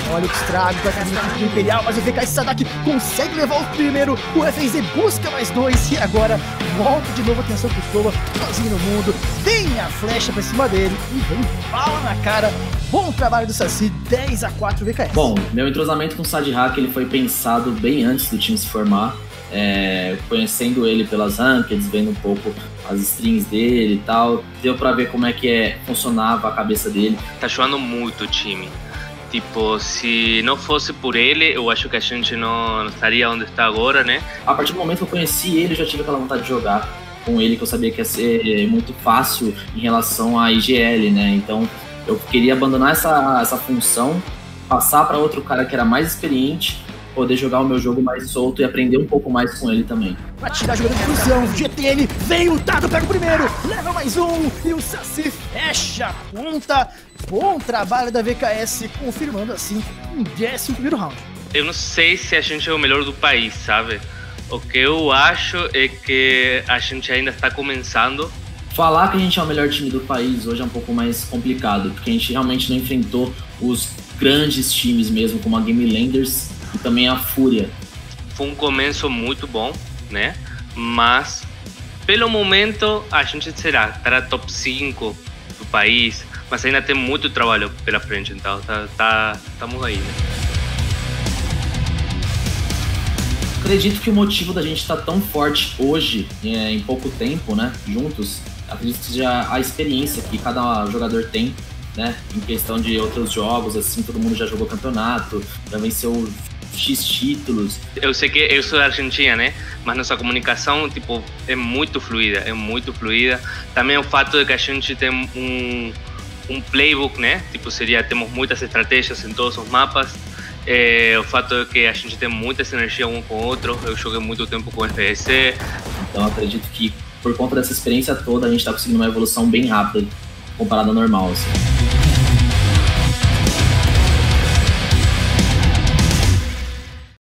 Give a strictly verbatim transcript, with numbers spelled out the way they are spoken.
Olha o estrago da do Imperial, mas o V K S Sadak consegue levar o primeiro. O F Z busca mais dois e agora volta de novo a atenção pro Sova, sozinho no mundo. Vem a flecha pra cima dele e vem bala na cara. Bom trabalho do Saci, dez a quatro V K S. Bom, meu entrosamento com o Sadhack ele foi pensado bem antes do time se formar. É, conhecendo ele pelas rankeds, vendo um pouco as strings dele e tal, deu pra ver como é que é, funcionava a cabeça dele. Tá jogando muito o time. Tipo, se não fosse por ele, eu acho que a gente não, não estaria onde está agora, né? A partir do momento que eu conheci ele, eu já tive aquela vontade de jogar com ele, que eu sabia que ia ser muito fácil em relação à I G L, né? Então eu queria abandonar essa, essa função, passar para outro cara que era mais experiente, poder jogar o meu jogo mais solto e aprender um pouco mais com ele também. Pra tirar jogando de fusão, G T N vem o dado, pega o primeiro, leva mais um e o Saci fecha a ponta. Bom trabalho da V K S, confirmando assim um décimo primeiro round. Eu não sei se a gente é o melhor do país, sabe? O que eu acho é que a gente ainda está começando. Falar que a gente é o melhor time do país hoje é um pouco mais complicado, porque a gente realmente não enfrentou os grandes times mesmo, como a Game Landers e também a Fúria. Foi um começo muito bom, né? Mas, pelo momento, a gente será, estará top cinco do país, mas ainda tem muito trabalho pela frente, então tá, tá, estamos aí, né? Acredito que o motivo da gente estar tão forte hoje, é, em pouco tempo, né, juntos, acredito que seja a experiência que cada jogador tem, né, em questão de outros jogos, assim, todo mundo já jogou campeonato, já venceu X títulos. Eu sei que eu sou da Argentina, né? Mas nossa comunicação, tipo, é muito fluida, é muito fluida. Também o fato de que a gente tem um, um playbook, né? Tipo, seria, temos muitas estratégias em todos os mapas. É, o fato de que a gente tem muita sinergia um com o outro. Eu joguei muito tempo com o F S C. Então acredito que por conta dessa experiência toda a gente está conseguindo uma evolução bem rápida comparado ao normal, assim.